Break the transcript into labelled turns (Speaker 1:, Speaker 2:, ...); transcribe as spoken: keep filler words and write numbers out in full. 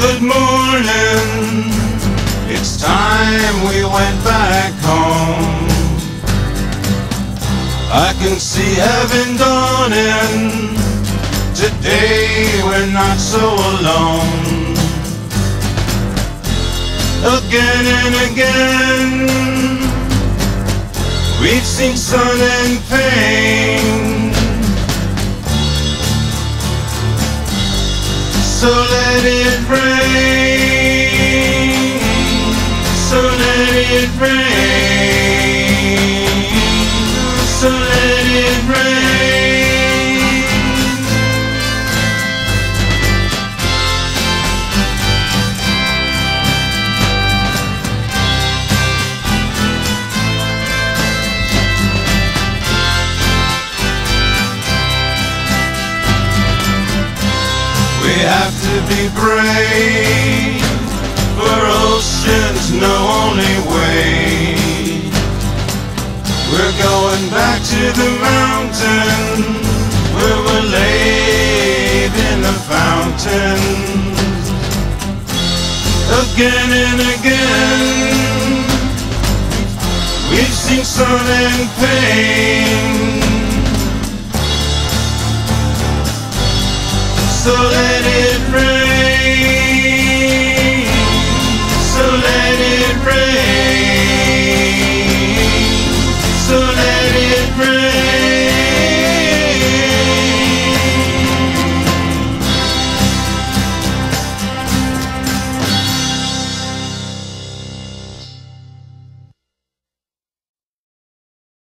Speaker 1: good morning. It's time we went back home. I can see heaven dawning. Today we're not so alone. Again and again we've seen sun and pain. So let it rain, so let it rain, so let it rain. We have to be brave, for ocean's no only way. We're going back to the mountain where we're laid in the fountain. Again and again we've seen sun and pain. So let it rain, so let it rain.